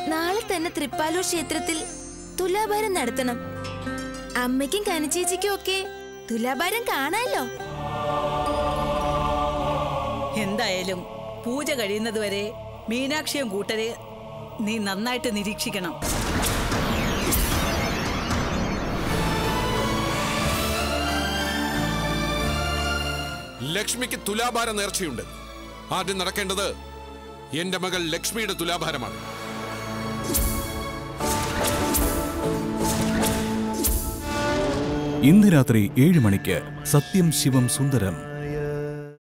നാളെ തന്നെ തൃപ്പാലൂർ ക്ഷേത്രത്തിൽ തുലാഭാരം നടത്തണം. അമ്മയ്ക്കും കനിച്ചേച്ചിക്കും ഒക്കെ തുലാഭാരം കാണാലോ. എന്തായാലും പൂജ കഴിയുന്നതുവരെ മീനാക്ഷിയും കൂട്ടരെ നീ നന്നായിട്ട് നിരീക്ഷിക്കണം. ലക്ഷ്മിക്ക് തുലാഭാര നേർച്ചയുണ്ട്. ആദ്യം നടക്കേണ്ടത് എന്റെ മകൾ ലക്ഷ്മിയുടെ തുലാഭാരമാണ്. ഇന്ന് രാത്രി 7 മണിക്ക് സത്യം ശിവം സുന്ദരം.